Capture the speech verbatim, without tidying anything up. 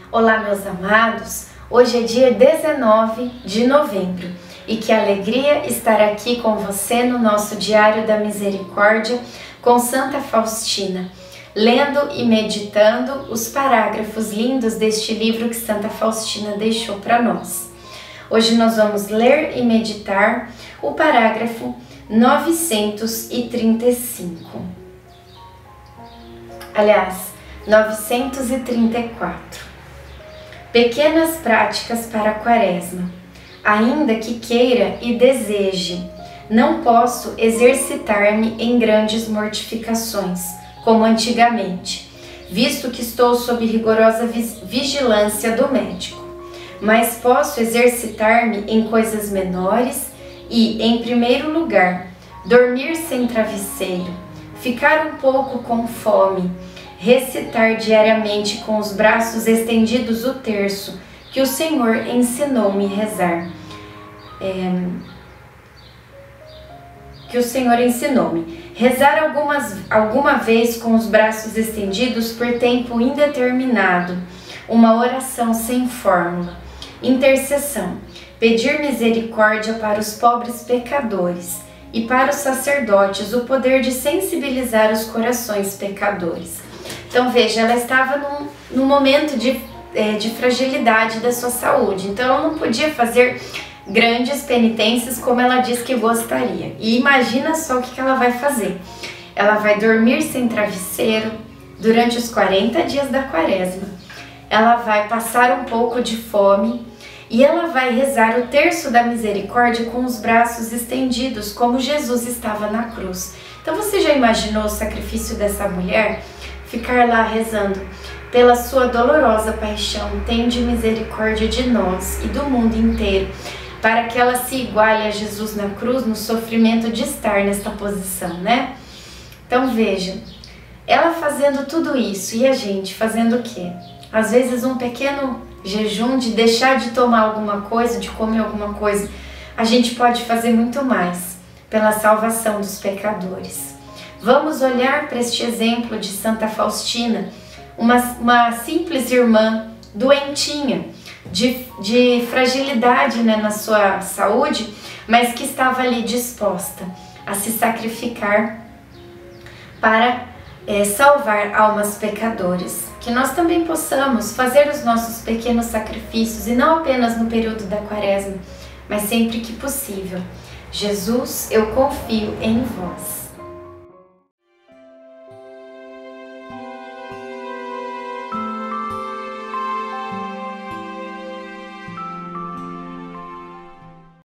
Olá, meus amados, hoje é dia dezenove de novembro e que alegria estar aqui com você no nosso Diário da Misericórdia com Santa Faustina, lendo e meditando os parágrafos lindos deste livro que Santa Faustina deixou para nós. Hoje nós vamos ler e meditar o parágrafo novecentos e trinta e cinco. Aliás, novecentos e trinta e quatro. Pequenas práticas para a Quaresma. Ainda que queira e deseje, não posso exercitar-me em grandes mortificações, como antigamente, visto que estou sob rigorosa vigilância do médico. Mas posso exercitar-me em coisas menores e, em primeiro lugar, dormir sem travesseiro, ficar um pouco com fome, recitar diariamente com os braços estendidos o terço que o Senhor ensinou-me rezar. É, que o Senhor ensinou-me. Rezar algumas, alguma vez com os braços estendidos por tempo indeterminado. Uma oração sem fórmula. Intercessão. Pedir misericórdia para os pobres pecadores e para os sacerdotes o poder de sensibilizar os corações pecadores. Então veja, ela estava num, num momento de, é, de fragilidade da sua saúde, então ela não podia fazer grandes penitências como ela disse que gostaria. E imagina só o que ela vai fazer. Ela vai dormir sem travesseiro durante os quarenta dias da Quaresma. Ela vai passar um pouco de fome e ela vai rezar o terço da misericórdia com os braços estendidos, como Jesus estava na cruz. Então você já imaginou o sacrifício dessa mulher? Ficar lá rezando: pela sua dolorosa paixão, tende misericórdia de nós e do mundo inteiro, para que ela se iguale a Jesus na cruz no sofrimento de estar nesta posição, né? Então veja, ela fazendo tudo isso e a gente fazendo o quê? Às vezes um pequeno jejum de deixar de tomar alguma coisa, de comer alguma coisa, a gente pode fazer muito mais pela salvação dos pecadores. Vamos olhar para este exemplo de Santa Faustina, uma, uma simples irmã doentinha, de, de fragilidade, né, na sua saúde, mas que estava ali disposta a se sacrificar para é, salvar almas pecadoras. Que nós também possamos fazer os nossos pequenos sacrifícios, e não apenas no período da Quaresma, mas sempre que possível. Jesus, eu confio em vós.